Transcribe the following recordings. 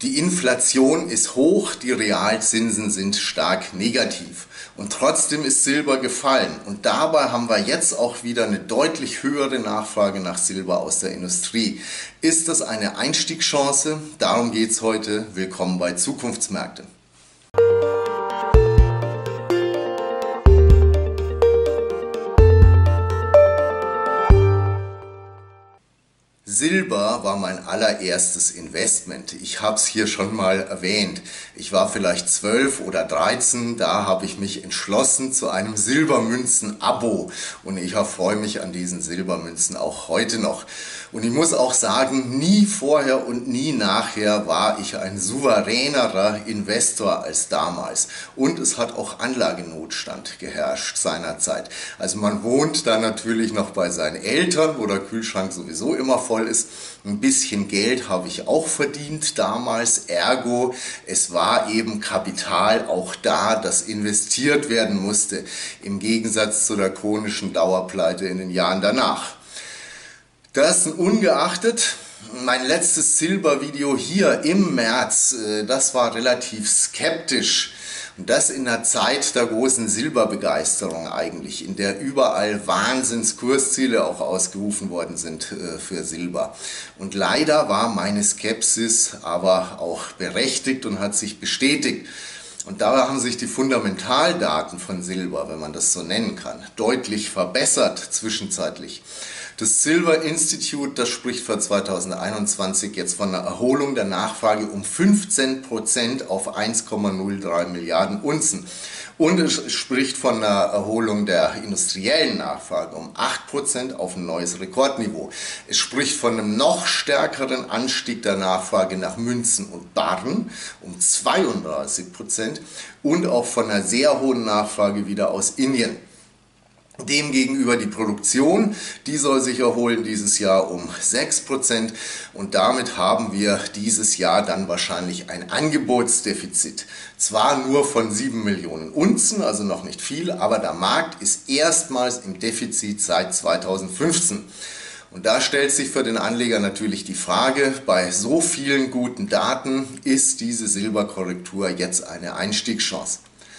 Die Inflation ist hoch, die Realzinsen sind stark negativ. Und trotzdem ist Silber gefallen. Und dabei haben wir jetzt auch wieder eine deutlich höhere Nachfrage nach Silber aus der Industrie. Ist das eine Einstiegschance? Darum geht es heute. Willkommen bei Zukunftsmärkte. Silber war mein allererstes Investment. Ich habe es hier schon mal erwähnt. Ich war vielleicht 12 oder 13, da habe ich mich entschlossen zu einem Silbermünzen-Abo. Und ich erfreue mich an diesen Silbermünzen auch heute noch. Und ich muss auch sagen, nie vorher und nie nachher war ich ein souveränerer Investor als damals. Und es hat auch Anlagenotstand geherrscht seinerzeit. Also man wohnt da natürlich noch bei seinen Eltern, wo der Kühlschrank sowieso immer voll ist. Ein bisschen Geld habe ich auch verdient damals, ergo es war eben Kapital auch da, das investiert werden musste, im Gegensatz zu der chronischen Dauerpleite in den Jahren danach. Das ungeachtet, mein letztes Silbervideo hier im März, das war relativ skeptisch. Und das in der Zeit der großen Silberbegeisterung eigentlich, in der überall Wahnsinnskursziele auch ausgerufen worden sind für Silber. Und leider war meine Skepsis aber auch berechtigt und hat sich bestätigt. Und dabei haben sich die Fundamentaldaten von Silber, wenn man das so nennen kann, deutlich verbessert zwischenzeitlich. Das Silver Institute, das spricht für 2021 jetzt von einer Erholung der Nachfrage um 15% auf 1,03 Milliarden Unzen. Und es spricht von einer Erholung der industriellen Nachfrage um 8% auf ein neues Rekordniveau. Es spricht von einem noch stärkeren Anstieg der Nachfrage nach Münzen und Barren um 32% und auch von einer sehr hohen Nachfrage wieder aus Indien. Demgegenüber die Produktion, die soll sich erholen dieses Jahr um 6% und damit haben wir dieses Jahr dann wahrscheinlich ein Angebotsdefizit. Zwar nur von 7 Millionen Unzen, also noch nicht viel, aber der Markt ist erstmals im Defizit seit 2015. Und da stellt sich für den Anleger natürlich die Frage, bei so vielen guten Daten ist diese Silberkorrektur jetzt eine Einstiegschance.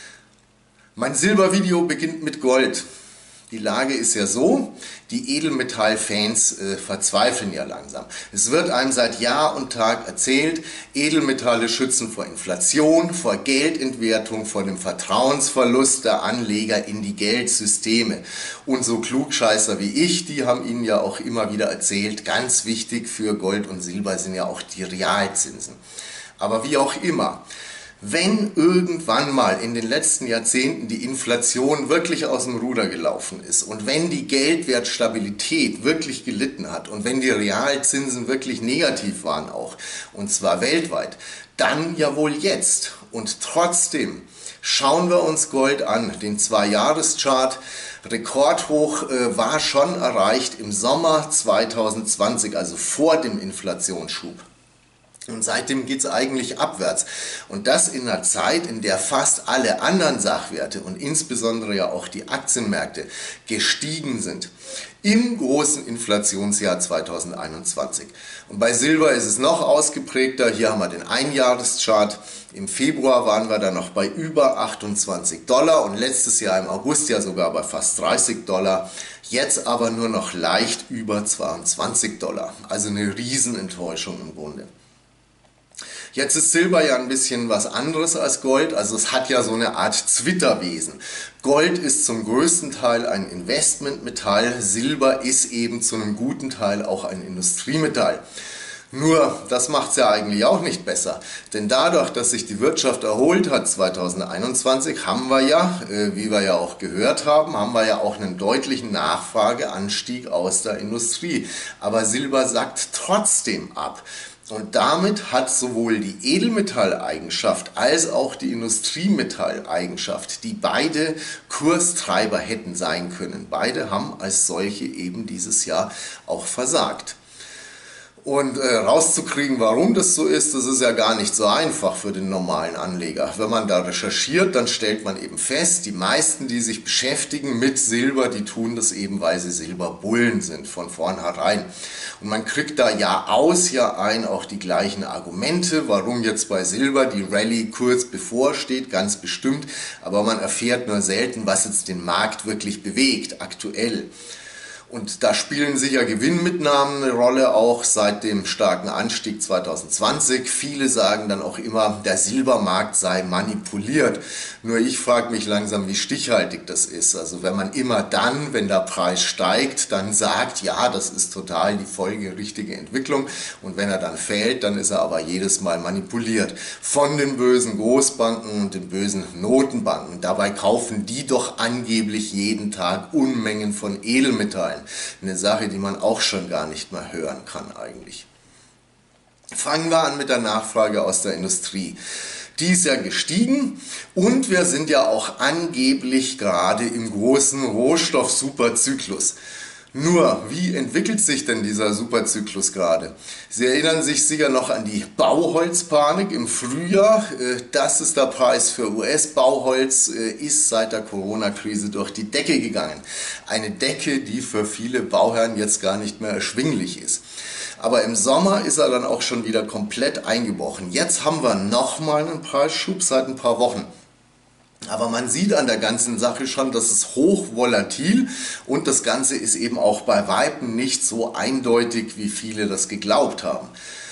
Mein Silbervideo beginnt mit Gold. Die Lage ist ja so, die Edelmetallfans verzweifeln ja langsam. Es wird einem seit Jahr und Tag erzählt, Edelmetalle schützen vor Inflation, vor Geldentwertung, vor dem Vertrauensverlust der Anleger in die Geldsysteme. Und so Klugscheißer wie ich, die haben Ihnen ja auch immer wieder erzählt, ganz wichtig für Gold und Silber sind ja auch die Realzinsen. Aber wie auch immer. Wenn irgendwann mal in den letzten Jahrzehnten die Inflation wirklich aus dem Ruder gelaufen ist und wenn die Geldwertstabilität wirklich gelitten hat und wenn die Realzinsen wirklich negativ waren auch, und zwar weltweit, dann ja wohl jetzt. Und trotzdem schauen wir uns Gold an, den 2-Jahres-Chart. Rekordhoch war schon erreicht im Sommer 2020, also vor dem Inflationsschub. Und seitdem geht es eigentlich abwärts. Und das in einer Zeit, in der fast alle anderen Sachwerte und insbesondere ja auch die Aktienmärkte gestiegen sind. Im großen Inflationsjahr 2021. Und bei Silber ist es noch ausgeprägter. Hier haben wir den Einjahreschart. Im Februar waren wir dann noch bei über $28 und letztes Jahr im August ja sogar bei fast $30. Jetzt aber nur noch leicht über $22. Also eine Riesenenttäuschung im Grunde. Jetzt ist Silber ja ein bisschen was anderes als Gold, also es hat ja so eine Art Zwitterwesen. Gold ist zum größten Teil ein Investmentmetall, Silber ist eben zu einem guten Teil auch ein Industriemetall. Nur, das macht es ja eigentlich auch nicht besser, denn dadurch, dass sich die Wirtschaft erholt hat 2021, haben wir ja, wie wir ja auch gehört haben, haben wir ja auch einen deutlichen Nachfrageanstieg aus der Industrie. Aber Silber sackt trotzdem ab. Und damit hat sowohl die Edelmetalleigenschaft als auch die Industriemetalleigenschaft, die beide Kurstreiber hätten sein können, beide haben als solche eben dieses Jahr auch versagt. Und rauszukriegen, warum das so ist, das ist ja gar nicht so einfach für den normalen Anleger. Wenn man da recherchiert, dann stellt man eben fest, die meisten, die sich beschäftigen mit Silber, die tun das eben, weil sie Silberbullen sind von vornherein. Und man kriegt da Jahr aus, Jahr ein auch die gleichen Argumente, warum jetzt bei Silber die Rallye kurz bevorsteht, ganz bestimmt. Aber man erfährt nur selten, was jetzt den Markt wirklich bewegt, aktuell. Und da spielen sicher Gewinnmitnahmen eine Rolle, auch seit dem starken Anstieg 2020. Viele sagen dann auch immer, der Silbermarkt sei manipuliert. Nur ich frage mich langsam, wie stichhaltig das ist. Also wenn man immer dann, wenn der Preis steigt, dann sagt, ja, das ist total die folgerichtige Entwicklung. Und wenn er dann fällt, dann ist er aber jedes Mal manipuliert. Von den bösen Großbanken und den bösen Notenbanken. Dabei kaufen die doch angeblich jeden Tag Unmengen von Edelmetallen. Eine Sache, die man auch schon gar nicht mehr hören kann eigentlich. Fangen wir an mit der Nachfrage aus der Industrie. Die ist ja gestiegen und wir sind ja auch angeblich gerade im großen Rohstoff-Superzyklus. Nur, wie entwickelt sich denn dieser Superzyklus gerade? Sie erinnern sich sicher noch an die Bauholzpanik im Frühjahr. Das ist der Preis für US-Bauholz, ist seit der Corona-Krise durch die Decke gegangen. Eine Decke, die für viele Bauherren jetzt gar nicht mehr erschwinglich ist. Aber im Sommer ist er dann auch schon wieder komplett eingebrochen. Jetzt haben wir nochmal einen Preisschub seit ein paar Wochen. Aber man sieht an der ganzen Sache schon, dass es hochvolatil und das Ganze ist eben auch bei Weitem nicht so eindeutig, wie viele das geglaubt haben.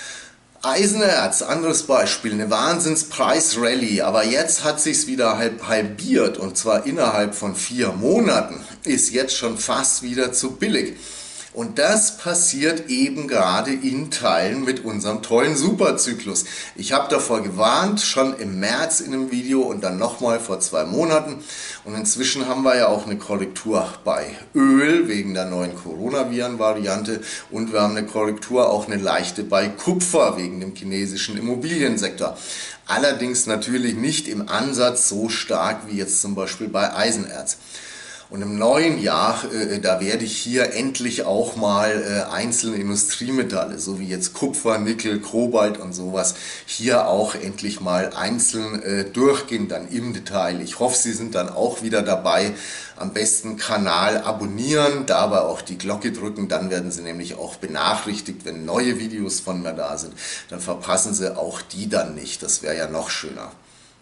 Eisenerz, anderes Beispiel, eine Wahnsinnspreis-Rallye, aber jetzt hat sich's wieder halbiert und zwar innerhalb von 4 Monaten, ist jetzt schon fast wieder zu billig. Und das passiert eben gerade in Teilen mit unserem tollen Superzyklus. Ich habe davor gewarnt, schon im März in einem Video und dann nochmal vor 2 Monaten. Und inzwischen haben wir ja auch eine Korrektur bei Öl wegen der neuen Coronaviren-Variante und wir haben eine Korrektur, auch eine leichte bei Kupfer wegen dem chinesischen Immobiliensektor. Allerdings natürlich nicht im Ansatz so stark wie jetzt zum Beispiel bei Eisenerz. Und im neuen Jahr, da werde ich hier endlich auch mal einzelne Industriemetalle, so wie jetzt Kupfer, Nickel, Kobalt und sowas, hier auch endlich mal einzeln durchgehen, dann im Detail. Ich hoffe, Sie sind dann auch wieder dabei. Am besten Kanal abonnieren, dabei auch die Glocke drücken, dann werden Sie nämlich auch benachrichtigt, wenn neue Videos von mir da sind. Dann verpassen Sie auch die dann nicht, das wäre ja noch schöner.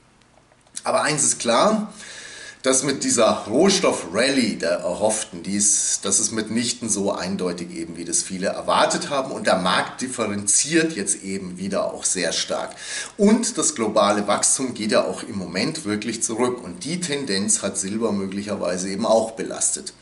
Aber eins ist klar, dass mit dieser Rohstoff-Rallye der erhofften, das ist mitnichten so eindeutig eben, wie das viele erwartet haben und der Markt differenziert jetzt eben wieder auch sehr stark. Und das globale Wachstum geht ja auch im Moment wirklich zurück und die Tendenz hat Silber möglicherweise eben auch belastet.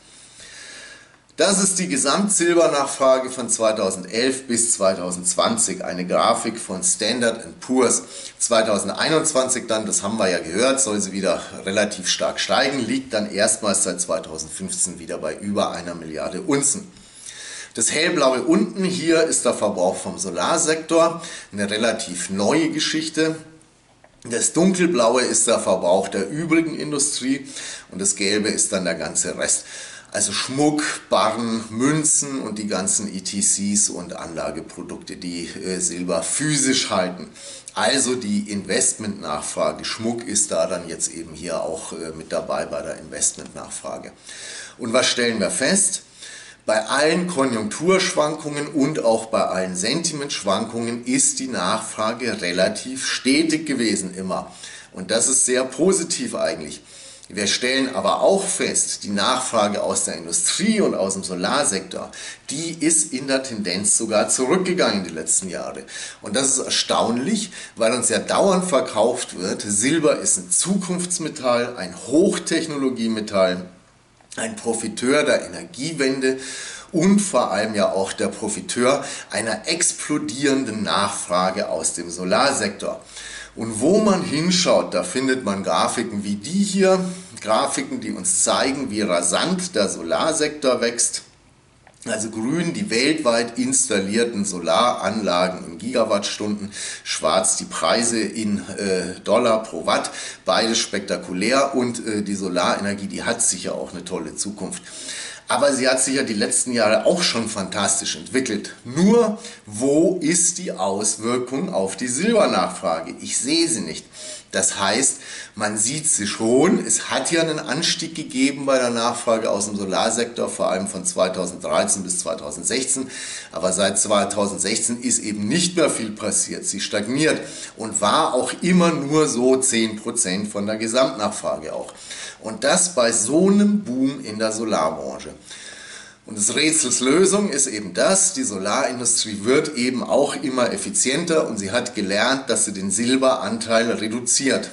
Das ist die Gesamtsilbernachfrage von 2011 bis 2020, eine Grafik von Standard & Poor's. 2021 dann, das haben wir ja gehört, soll sie wieder relativ stark steigen, liegt dann erstmals seit 2015 wieder bei über 1 Milliarde Unzen. Das hellblaue unten hier ist der Verbrauch vom Solarsektor, eine relativ neue Geschichte. Das dunkelblaue ist der Verbrauch der übrigen Industrie und das gelbe ist dann der ganze Rest. Also Schmuck, Barren, Münzen und die ganzen ETCs und Anlageprodukte, die Silber physisch halten. Also die Investmentnachfrage. Schmuck ist da dann jetzt eben hier auch mit dabei bei der Investmentnachfrage. Und was stellen wir fest? Bei allen Konjunkturschwankungen und auch bei allen Sentimentschwankungen ist die Nachfrage relativ stetig gewesen immer. Und das ist sehr positiv eigentlich. Wir stellen aber auch fest, die Nachfrage aus der Industrie und aus dem Solarsektor, die ist in der Tendenz sogar zurückgegangen die letzten Jahre. Und das ist erstaunlich, weil uns ja dauernd verkauft wird, Silber ist ein Zukunftsmetall, ein Hochtechnologiemetall, ein Profiteur der Energiewende und vor allem ja auch der Profiteur einer explodierenden Nachfrage aus dem Solarsektor. Und wo man hinschaut, da findet man Grafiken wie die hier, Grafiken, die uns zeigen, wie rasant der Solarsektor wächst. Also grün die weltweit installierten Solaranlagen in Gigawattstunden, schwarz die Preise in Dollar pro Watt, beides spektakulär und die Solarenergie, die hat sicher auch eine tolle Zukunft. Aber sie hat sich ja die letzten Jahre auch schon fantastisch entwickelt. Nur, wo ist die Auswirkung auf die Silbernachfrage? Ich sehe sie nicht. Das heißt, man sieht sie schon, es hat ja einen Anstieg gegeben bei der Nachfrage aus dem Solarsektor, vor allem von 2013 bis 2016. Aber seit 2016 ist eben nicht mehr viel passiert. Sie stagniert und war auch immer nur so 10% von der Gesamtnachfrage auch. Und das bei so einem Boom in der Solarbranche. Und des Rätsels Lösung ist eben das, die Solarindustrie wird eben auch immer effizienter und sie hat gelernt, dass sie den Silberanteil reduziert.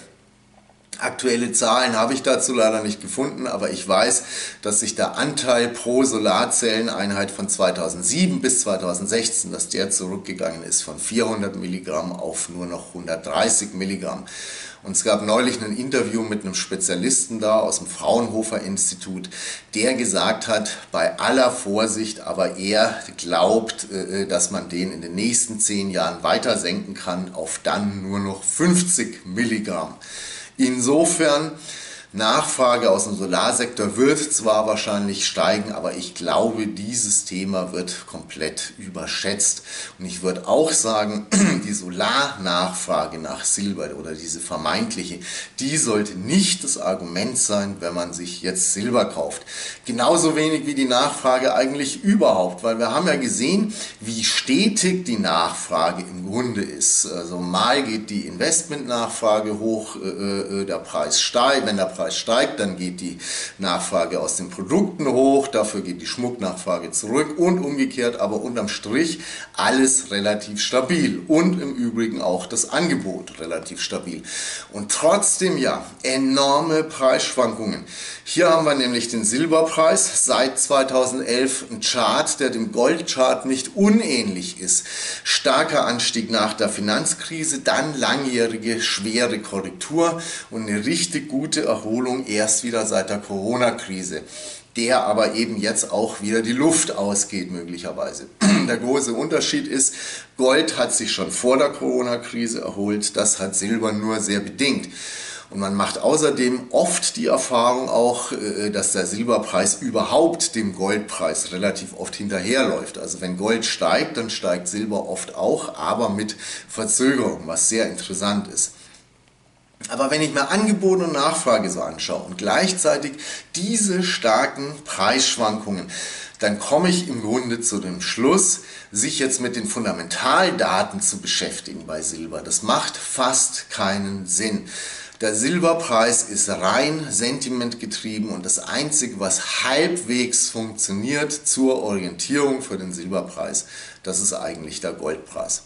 Aktuelle Zahlen habe ich dazu leider nicht gefunden, aber ich weiß, dass sich der Anteil pro Solarzelleneinheit von 2007 bis 2016, dass der zurückgegangen ist von 400 Milligramm auf nur noch 130 Milligramm. Und es gab neulich ein Interview mit einem Spezialisten da aus dem Fraunhofer Institut, der gesagt hat, bei aller Vorsicht, aber er glaubt, dass man den in den nächsten 10 Jahren weiter senken kann auf dann nur noch 50 Milligramm. Insofern, Nachfrage aus dem Solarsektor wird zwar wahrscheinlich steigen, aber ich glaube, dieses Thema wird komplett überschätzt. Und ich würde auch sagen, die Solarnachfrage nach Silber oder diese vermeintliche, die sollte nicht das Argument sein, wenn man sich jetzt Silber kauft. Genauso wenig wie die Nachfrage eigentlich überhaupt, weil wir haben ja gesehen, wie stetig die Nachfrage im Grunde ist. Also mal geht die Investmentnachfrage hoch, der Preis steigt, wenn der Preis steigt, dann geht die Nachfrage aus den Produkten hoch, dafür geht die Schmucknachfrage zurück und umgekehrt, aber unterm Strich alles relativ stabil und im Übrigen auch das Angebot relativ stabil. Und trotzdem ja, enorme Preisschwankungen. Hier haben wir nämlich den Silberpreis seit 2011, ein Chart, der dem Goldchart nicht unähnlich ist. Starker Anstieg nach der Finanzkrise, dann langjährige schwere Korrektur und eine richtig gute Erholung erst wieder seit der Corona-Krise, der aber eben jetzt auch wieder die Luft ausgeht möglicherweise. Der große Unterschied ist, Gold hat sich schon vor der Corona-Krise erholt, das hat Silber nur sehr bedingt. Und man macht außerdem oft die Erfahrung auch, dass der Silberpreis überhaupt dem Goldpreis relativ oft hinterherläuft. Also wenn Gold steigt, dann steigt Silber oft auch, aber mit Verzögerung, was sehr interessant ist. Aber wenn ich mir Angebot und Nachfrage so anschaue und gleichzeitig diese starken Preisschwankungen, dann komme ich im Grunde zu dem Schluss, sich jetzt mit den Fundamentaldaten zu beschäftigen bei Silber. Das macht fast keinen Sinn. Der Silberpreis ist rein sentimentgetrieben und das Einzige, was halbwegs funktioniert zur Orientierung für den Silberpreis, das ist eigentlich der Goldpreis.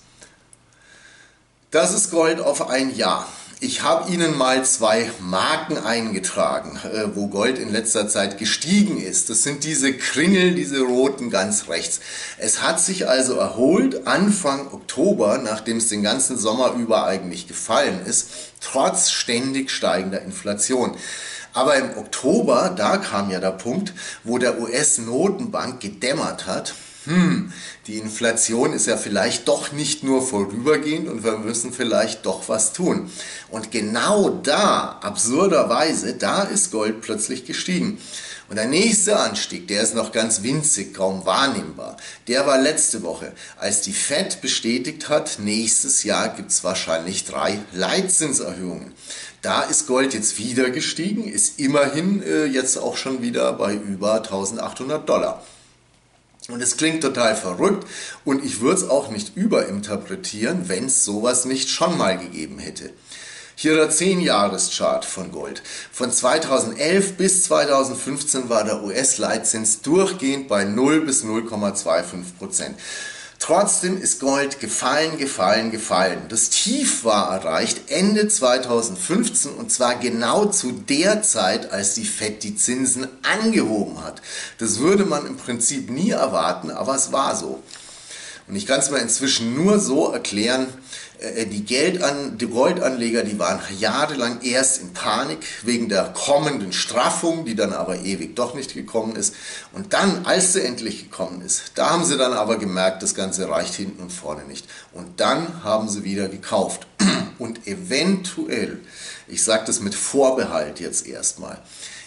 Das ist Gold auf ein Jahr. Ich habe Ihnen mal 2 Marken eingetragen, wo Gold in letzter Zeit gestiegen ist. Das sind diese Kringel, diese roten ganz rechts. Es hat sich also erholt Anfang Oktober, nachdem es den ganzen Sommer über eigentlich gefallen ist, trotz ständig steigender Inflation. Aber im Oktober, da kam ja der Punkt, wo der US-Notenbank gedämmert hat, die Inflation ist ja vielleicht doch nicht nur vorübergehend und wir müssen vielleicht doch was tun. Und genau da, absurderweise, da ist Gold plötzlich gestiegen. Und der nächste Anstieg, der ist noch ganz winzig, kaum wahrnehmbar, der war letzte Woche, als die FED bestätigt hat, nächstes Jahr gibt es wahrscheinlich 3 Leitzinserhöhungen. Da ist Gold jetzt wieder gestiegen, ist immerhin jetzt auch schon wieder bei über $1.800. Und es klingt total verrückt und ich würde es auch nicht überinterpretieren, wenn es sowas nicht schon mal gegeben hätte. Hier der 10-Jahres-Chart von Gold. Von 2011 bis 2015 war der US-Leitzins durchgehend bei 0 bis 0,25%. Trotzdem ist Gold gefallen, gefallen, gefallen. Das Tief war erreicht Ende 2015 und zwar genau zu der Zeit, als die FED die Zinsen angehoben hat. Das würde man im Prinzip nie erwarten, aber es war so. Und ich kann es mir inzwischen nur so erklären, die Goldanleger, die waren jahrelang erst in Panik wegen der kommenden Straffung, die dann aber ewig doch nicht gekommen ist. Und dann, als sie endlich gekommen ist, da haben sie dann aber gemerkt, das Ganze reicht hinten und vorne nicht. Und dann haben sie wieder gekauft. Und eventuell, ich sage das mit Vorbehalt jetzt erstmal,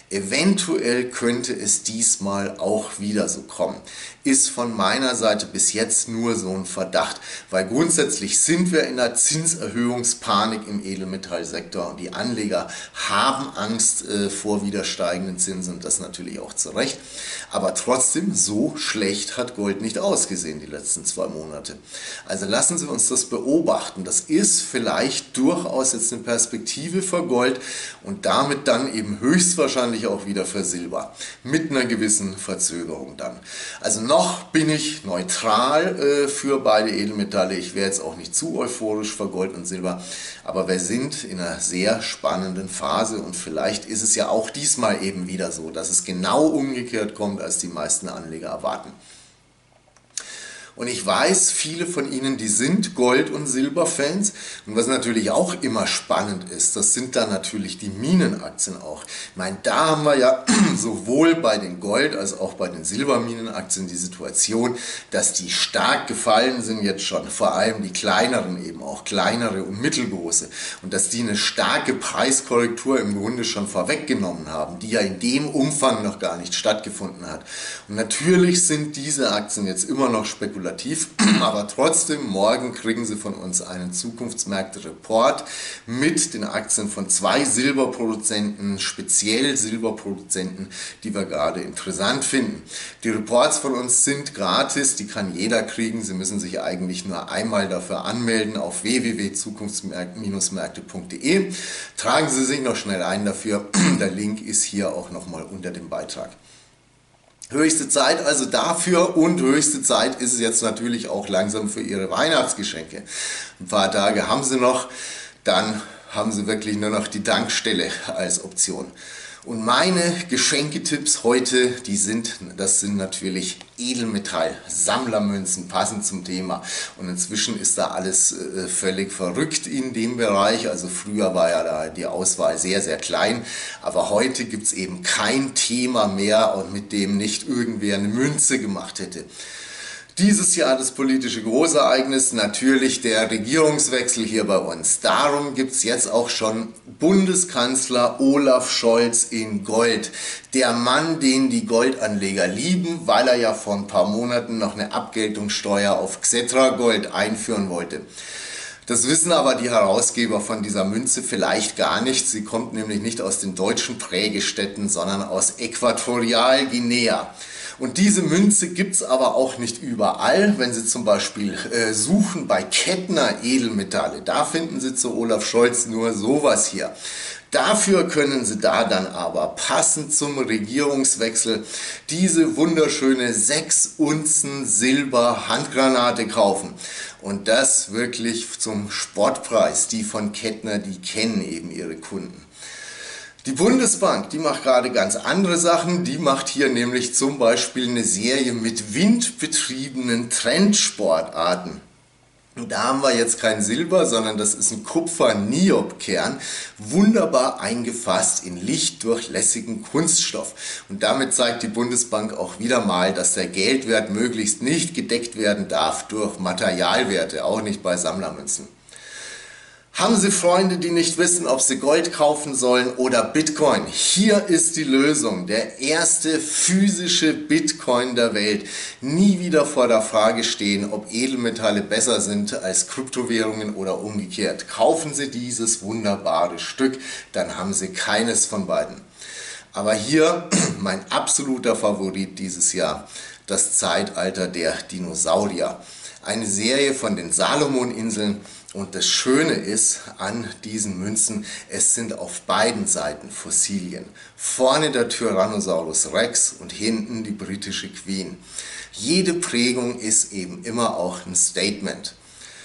Eventuell könnte es diesmal auch wieder so kommen. Ist von meiner Seite bis jetzt nur so ein Verdacht, weil grundsätzlich sind wir in einer Zinserhöhungspanik im Edelmetallsektor und die Anleger haben Angst vor wieder steigenden Zinsen und das natürlich auch zu Recht. Aber trotzdem, so schlecht hat Gold nicht ausgesehen die letzten 2 Monate. Also lassen Sie uns das beobachten. Das ist vielleicht durchaus jetzt eine Perspektive für Gold und damit dann eben höchstwahrscheinlich auch wieder für Silber. Mit einer gewissen Verzögerung dann. Also noch bin ich neutral für beide Edelmetalle. Ich wäre jetzt auch nicht zu euphorisch für Gold und Silber. Aber wir sind in einer sehr spannenden Phase und vielleicht ist es ja auch diesmal eben wieder so, dass es genau umgekehrt kommt, als die meisten Anleger erwarten. Und ich weiß, viele von Ihnen, die sind Gold- und Silberfans. Und was natürlich auch immer spannend ist, das sind dann natürlich die Minenaktien auch. Ich meine, da haben wir ja sowohl bei den Gold- als auch bei den Silberminenaktien die Situation, dass die stark gefallen sind jetzt schon. Vor allem die kleineren eben auch, kleinere und mittelgroße. Und dass die eine starke Preiskorrektur im Grunde schon vorweggenommen haben, die ja in dem Umfang noch gar nicht stattgefunden hat. Und natürlich sind diese Aktien jetzt immer noch spekulativ. Aber trotzdem, morgen kriegen Sie von uns einen Zukunftsmärkte-Report mit den Aktien von 2 Silberproduzenten, speziell Silberproduzenten, die wir gerade interessant finden. Die Reports von uns sind gratis, die kann jeder kriegen. Sie müssen sich eigentlich nur einmal dafür anmelden auf www.zukunftsmärkte.de. Tragen Sie sich noch schnell ein dafür. Der Link ist hier auch nochmal unter dem Beitrag. Höchste Zeit also dafür und höchste Zeit ist es jetzt natürlich auch langsam für Ihre Weihnachtsgeschenke. Ein paar Tage haben Sie noch, dann haben Sie wirklich nur noch die Tankstelle als Option. Und meine Geschenketipps heute, das sind natürlich Edelmetall-Sammlermünzen, passend zum Thema. Und inzwischen ist da alles völlig verrückt in dem Bereich. Also früher war ja da die Auswahl sehr, sehr klein. Aber heute gibt es eben kein Thema mehr, und mit dem nicht irgendwer eine Münze gemacht hätte. Dieses Jahr das politische Großereignis, natürlich der Regierungswechsel hier bei uns. Darum gibt es jetzt auch schon Bundeskanzler Olaf Scholz in Gold. Der Mann, den die Goldanleger lieben, weil er ja vor ein paar Monaten noch eine Abgeltungssteuer auf Xetra Gold einführen wollte. Das wissen aber die Herausgeber von dieser Münze vielleicht gar nicht. Sie kommt nämlich nicht aus den deutschen Prägestätten, sondern aus Äquatorialguinea. Und diese Münze gibt es aber auch nicht überall. Wenn Sie zum Beispiel suchen bei Kettner Edelmetalle, da finden Sie zu Olaf Scholz nur sowas hier. Dafür können Sie da dann aber passend zum Regierungswechsel diese wunderschöne 6 Unzen Silber Handgranate kaufen. Und das wirklich zum Spottpreis. Die von Kettner, die kennen eben ihre Kunden. Die Bundesbank, die macht gerade ganz andere Sachen. Die macht hier nämlich zum Beispiel eine Serie mit windbetriebenen Trendsportarten. Und da haben wir jetzt kein Silber, sondern das ist ein Kupfer-Niob-Kern, wunderbar eingefasst in lichtdurchlässigen Kunststoff. Und damit zeigt die Bundesbank auch wieder mal, dass der Geldwert möglichst nicht gedeckt werden darf durch Materialwerte, auch nicht bei Sammlermünzen. Haben Sie Freunde, die nicht wissen, ob sie Gold kaufen sollen oder Bitcoin? Hier ist die Lösung. Der erste physische Bitcoin der Welt. Nie wieder vor der Frage stehen, ob Edelmetalle besser sind als Kryptowährungen oder umgekehrt. Kaufen Sie dieses wunderbare Stück, dann haben Sie keines von beiden. Aber hier mein absoluter Favorit dieses Jahr, das Zeitalter der Dinosaurier. Eine Serie von den Salomoninseln. Und das Schöne ist an diesen Münzen, es sind auf beiden Seiten Fossilien. Vorne der Tyrannosaurus Rex und hinten die britische Queen. Jede Prägung ist eben immer auch ein Statement.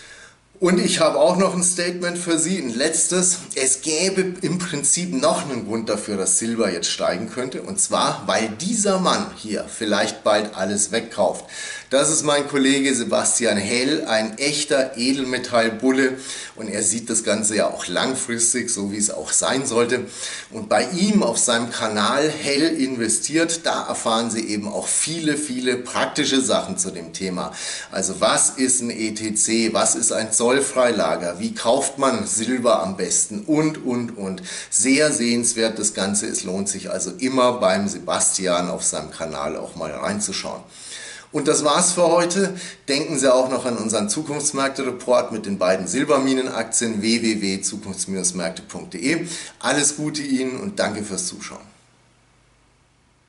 Und ich habe auch noch ein Statement für Sie, ein letztes. Es gäbe im Prinzip noch einen Grund dafür, dass Silber jetzt steigen könnte. Und zwar, weil dieser Mann hier vielleicht bald alles wegkauft. Das ist mein Kollege Sebastian Hell, ein echter Edelmetallbulle, und er sieht das Ganze ja auch langfristig, so wie es auch sein sollte. Und bei ihm auf seinem Kanal Hell investiert, da erfahren Sie eben auch viele praktische Sachen zu dem Thema. Also was ist ein ETC, was ist ein Zollfreilager, wie kauft man Silber am besten und. Sehr sehenswert das Ganze, es lohnt sich also immer beim Sebastian auf seinem Kanal auch mal reinzuschauen. Und das war's für heute. Denken Sie auch noch an unseren Zukunftsmärkte-Report mit den beiden Silberminenaktien www.zukunfts-märkte.de. Alles Gute Ihnen und danke fürs Zuschauen.